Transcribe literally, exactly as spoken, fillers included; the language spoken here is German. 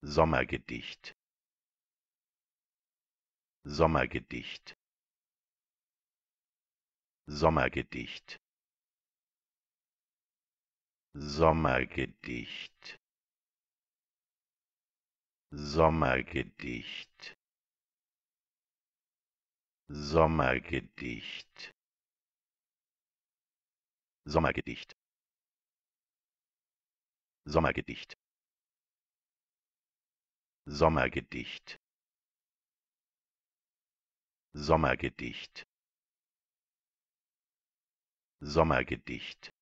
Sommergedicht Sommergedicht Sommergedicht Sommergedicht Sommergedicht Sommergedicht Sommergedicht Sommergedicht Sommergedicht Sommergedicht Sommergedicht